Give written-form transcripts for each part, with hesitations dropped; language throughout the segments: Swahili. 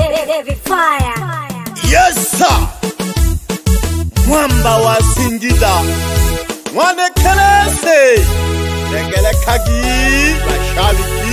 Yes sir. Mwamba wa Singida Mwanekelese Nengele kagi Bashabiki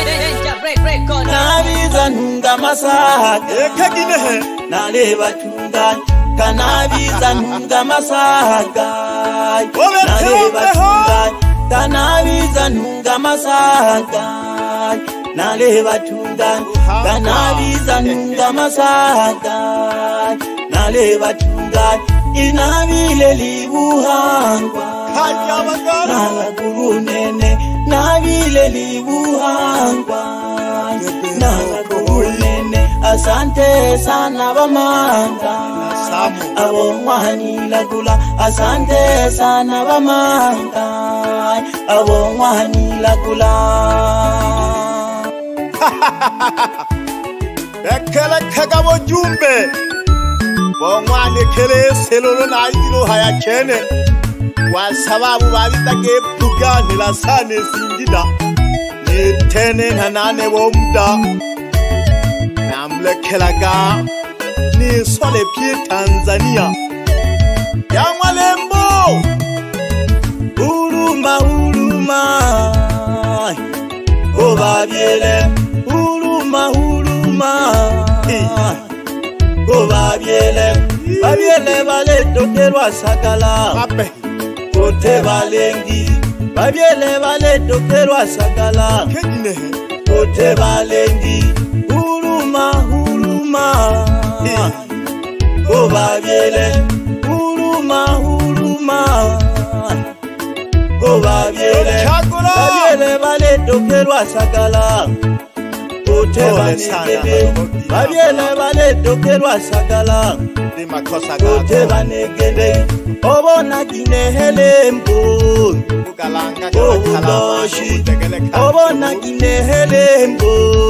Nabiza nunga masaha Ekaginehe Naleba chunga Kanabiza nunga masaha Naleba chunga Kanabiza nunga masaha Naleba chunga Kanabiza nunga masaha Naleba chunga Inabile libuhangwa Nalagurunene Nabile libuhangwa Nalagurunene Asante sana bamanga Abo mwani lagula Asante sana bamanga Abo mwani lagula Ekele kagabo jumbe Bongwane kele selolo na idilo haya chene Wasababu babitake puganila sane Singida Nitene nanane womda Namlekelaga Ni sole pie Tanzania Yamwalembo Huruma huruma Obabiele Huruma huruma Babiele bale tokerwa sakala Kote balengi Babiele bale tokerwa sakala Kote balengi Huruma huruma Babiele Huruma huruma Babiele bale tokerwa sakala Kote banegede Babiele bale tokerwa sakala Kote banegede Obona kinehele mbo Obudoshi Obona kinehele mbo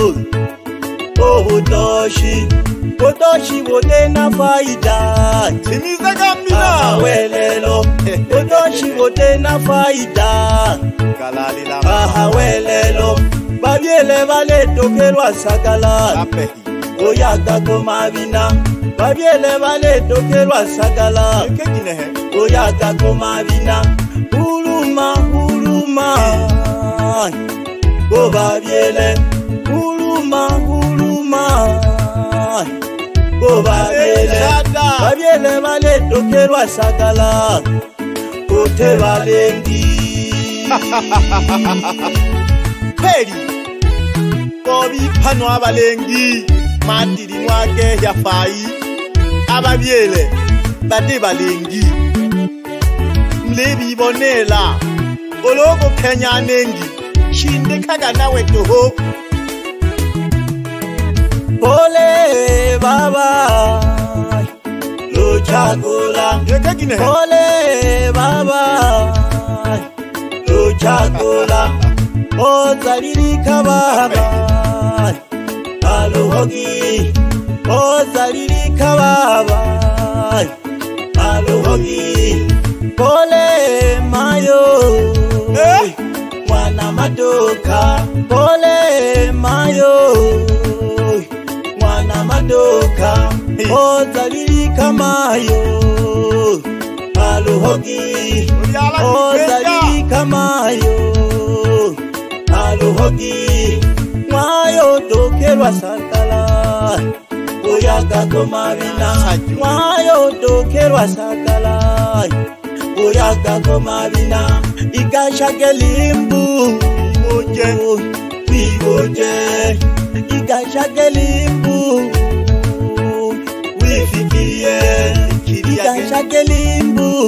Obudoshi Obudoshi wote na faida Timiza gambina Ahawelelo Obudoshi wote na faida Ahawelelo Babiele bale tokerwa sakala Oyaga komabina Babiele bale tokerwa sakala Oyaga komabina Huruma huruma Babiele Huruma huruma Babiele bale tokerwa sakala Kote balengi Peri Kobi pano abalengi Mandiri mwage ya fai Ababiele Bade balengi Mlebi bonela Ologo Kenya nengi Shinde kaga nawe toho Pole baba Luchagula Pole baba Luchagula Ozalirika baba Aluhogi Ozalirika baba Aluhogi Pole mayo Mwana madoka Pole mayo Mwana madoka Ozalirika mayo Aluhogi Ozalirika mayo Aluhogi Mwayo tokerwa sakala Oyaga komabina Mwayo tokerwa sakala Oyaga komabina Igasha gelimbu Wigoje Igasha gelimbu Wifikiye Igasha gelimbu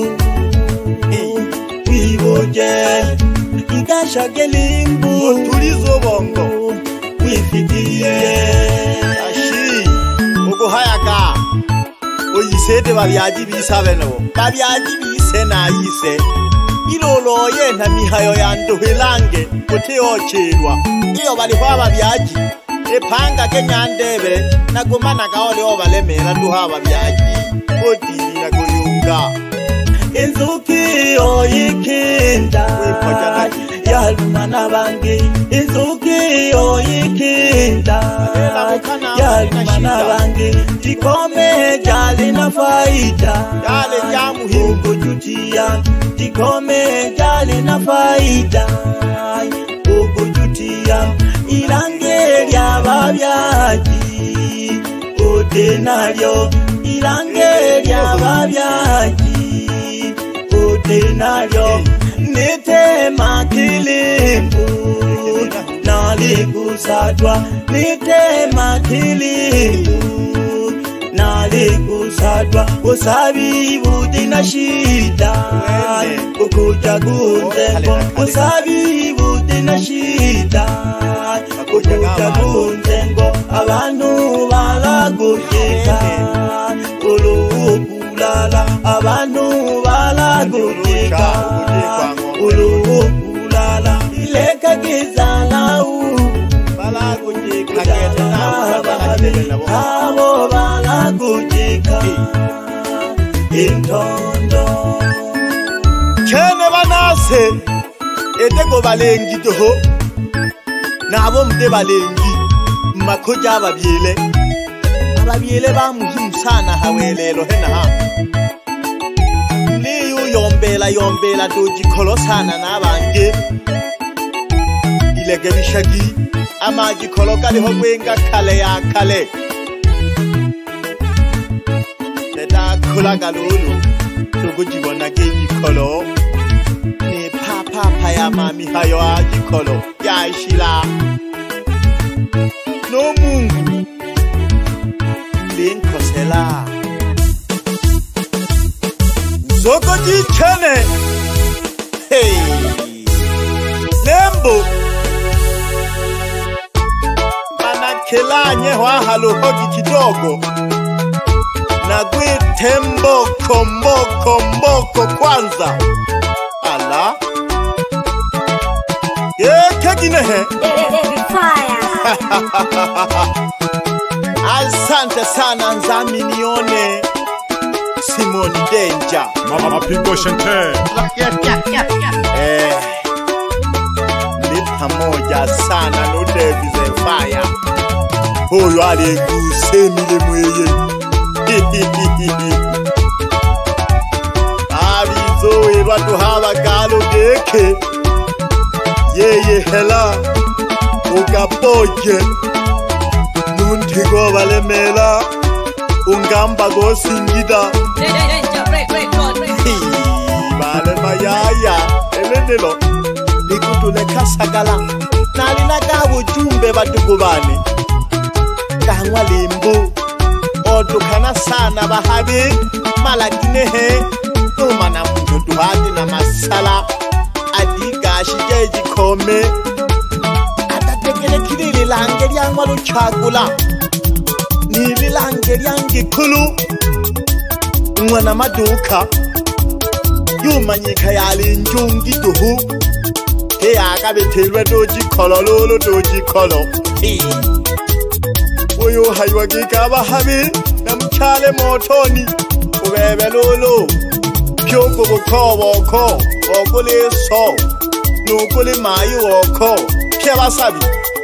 Wigoje Igasha gelimbu Tulizo bongo Wifikiye Ashi Ugo hayaga Oyisete babyaji bisabeno Babyaji bise na yise Ilolo yenta mihayo yanduhilange Kutiochirwa Iyo bali kwa babyaji Epanga kenyandebe Nagumana kaole obalemela duha babyaji Odiri na kuyunga Inzuki oyikinda Yaluma nabangi Inzuki oyikinda Yaluma nabangi Jikome jali na faida Jale ja muhimu Ukujutia Jikome jali na faida Ukujutia Ilange lya babyaji Utenaryo Ilange lya babyaji Utenaryo Nitema kilimbu Nalikusatwa Nitema kilimbu Nalikusatwa Usabi budina shida Ukuja kunzengo Usabi budina shida Ukuja kunzengo Abantu balagujika Ulukulala Abantu balagujika Ulukulala Ileka kizalau Balagujika Abo balagujika Intondo Chene banase Edego balengi toho Nabo mde balengi Makoja ababyele Ababyele ba muhimu sana hawelelo hena ha Liyu yombela doji kolo sana nabange Ilege bishagi Amaji kolo kaliho gwenga kale ya kale Neda kula galulu Tugujibona geji kolo Ni papa ya mami hayo aji kolo Ya ishila No mungu Linkosela Zoko ji chene Hey Lembo Kelanye wa halo hogi kidogo na gwite mboko kwanza ala keginehe asante sana nzami nione Simon Danger Mama Pigo Shante ni pamoja sana no Davis Fire Oyo aleguse milemweye Abizo elwatu haba galo geke Yeye hela Ugapoje Nuntigo balemela Ungamba go singida Bale mayaya Elendelo Nikutule kasagala Nalina gawo jumbe batukubane Kahangwa limbu Odukana sana bahabi Malaginehe Numana mjuduhati na masala Adiga shijeji kome Atatekele kili lilange liangwa luchagula Ni lilange liangi kulu Mwana maduka Yumanyika yali njungi duhu Hea akabetelwe doji kolo lolo doji kolo Uyu hayuagika abahabi na mchale motoni Ubebe lolo Pyogo bukoboko Okuli so Nukuli mayu oko Pyebasabi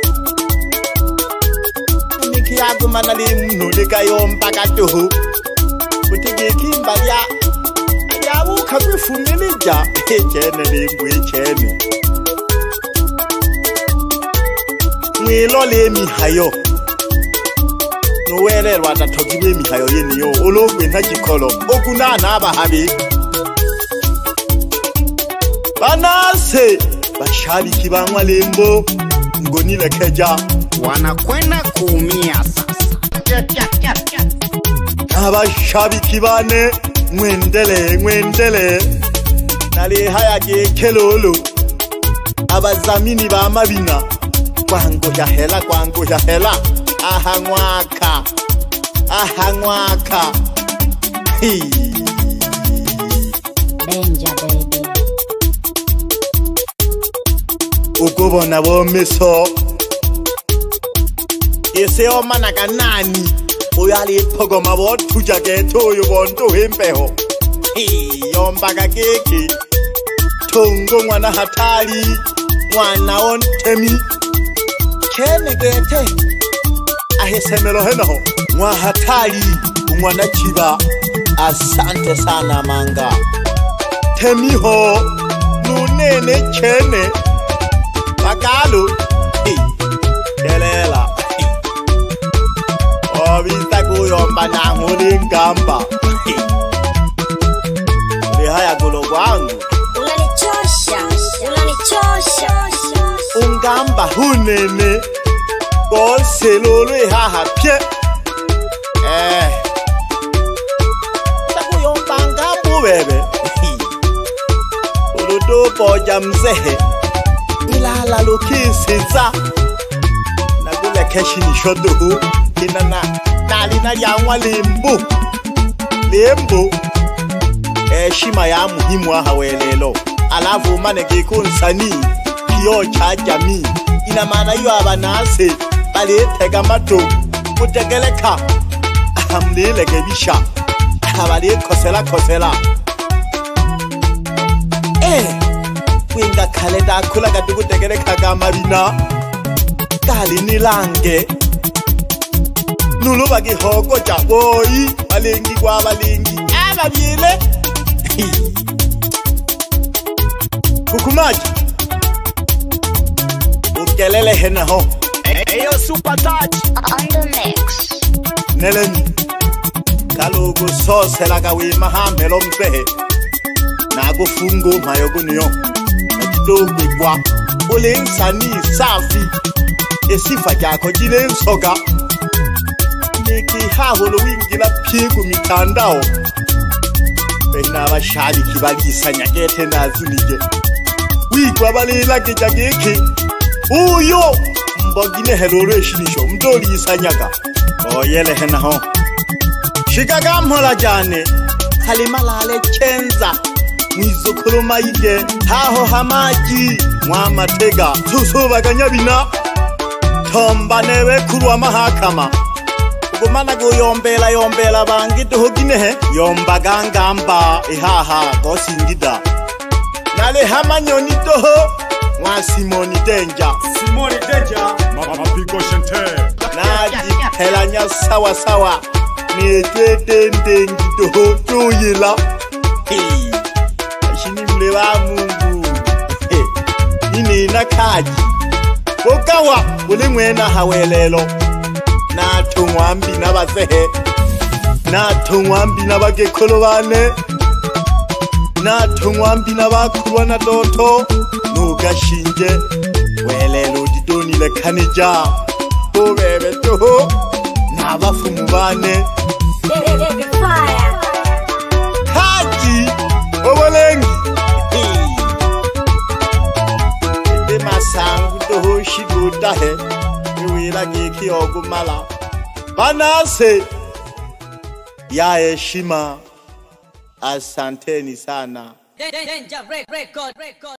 Miki yagu manali mnulika yompaka tuhu Utigiki mbalia Ayawu kabifumilija Echene limbu echene Mwilo lemi hayo Nuwele rwata togiwe mihayo yeni yo Ologwe ntajikolo Okunana abahabi Banase Bashabiki bangwa lembo Ngonile keja wanakwenda kuumia sasa Abashabiki bane Mwendele Nali haya kelolo Abazamini ba mabina Kwango ya hela Ahangwaka Danger baby Ukubona bomiso Ese omanaka nani Uyali pogoma botuja geto yubonto hempeho Yombaka keke Tongo mwana hatari Mwana ontemi Kene gete ahesemelo heno mwa hatari umwana chiba. Asante sana manga temiho nunene chene Bakalu delela obita kuyomba nanguli ngamba lihaya kulo kwangu unanichosha ungamba hunene koselolwe haha pye takuyomba ngambu bebe ulutupo jamzehe ilala lokisiza nakule keshini shoduhu kinana nalina lyangwa limbu shima ya muhimu aha welelo alavu maneke kunsani kiyo cha jamii ina maana yu abanase baletega mato kutegeleka ahamlelege bisha abali kosela winga kalenda kula katukutegeleka kamabina kali nilange nuluba gihoko cha boyi balengi kwa balengi ababyile kukumaji ukelele henaho Ayo super touch on the mix. neleni kalugu sosela kawima hamelo mpehe nakufungu mayoguniyo nakitogwegwa ule nsani safi esifa jako jile nsoga nikihaholo wingila pigu mitandao bena abashabiki balisanya gete nazunije wigwa balila gejageke uyo mbogine helolo eshinisho mdoli isanyaga oyele henaho shikaga mhola jane halimalale chenza mwizokoloma ide haho hamaji mwamatega susubaganya bina tomba newe kurwa mahakama ugumana guyombela bangi tuhuginehe yombaga ngamba ihaha gosingida nale hamanyoni toho mwa Simoni Denja Mapigo Shante naji helanya sawa netwetendengi toho tuyila shini mlewa mungu inina kaji kokawa uli mwena hawelelo natungwambi nabazehe natungwambi nabagekolo bane natungwambi nabakulwa na doto nugashinje welelo didonile kanija ubebe toho nabafumu bane haji obolengi ede masangu toho shigutahe iwila giki ogumala banase ya heshima asanteni sana. Danger record.